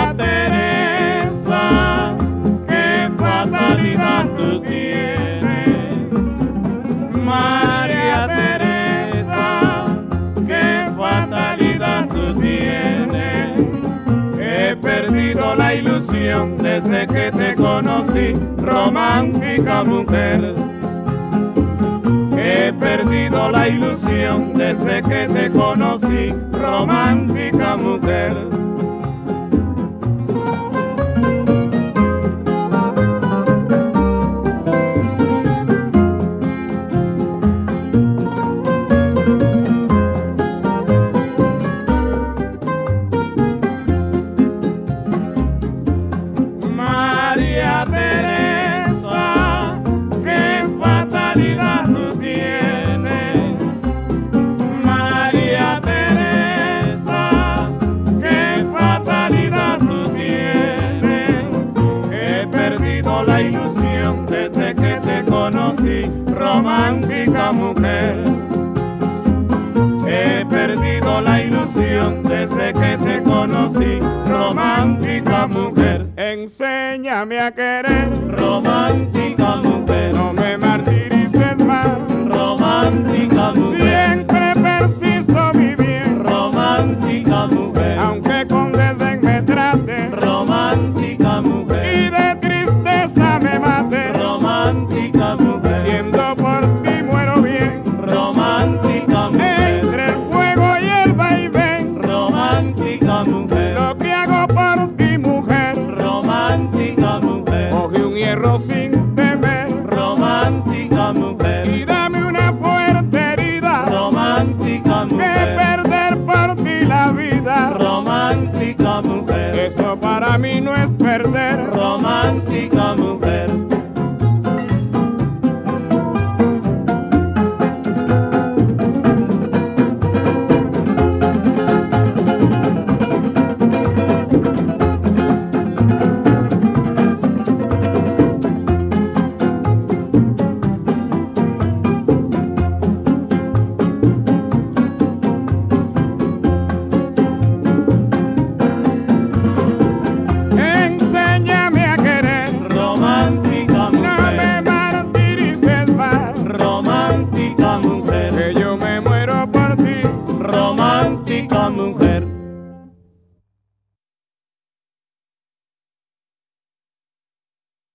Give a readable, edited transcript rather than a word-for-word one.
María Teresa, qué fatalidad tú tienes. María Teresa, qué fatalidad tú tienes. He perdido la ilusión desde que te conocí, romántica mujer. He perdido la ilusión desde que te conocí, romántica mujer. María Teresa, qué fatalidad tú tienes. María Teresa, qué fatalidad tú tienes. He perdido la ilusión desde que te conocí, romántica mujer. He perdido la ilusión desde que te conocí, romántica mujer. Enséñame a querer, romántica mujer. No me martirices más, romántica mujer. Siempre persisto mi bien, romántica mujer. Aunque con desdén me trate, romántica mujer. Y de tristeza me mate, romántica mujer. Siendo por ti muero bien, romántica mujer. Entre el fuego y el vaivén, romántica mujer. Lo que hago por ti, mujer, romántica mujer. Coge un hierro sin temer, romántica mujer. Y dame una fuerte herida, romántica mujer. Que perder por ti la vida, romántica mujer. Eso para mí no es perder, romántica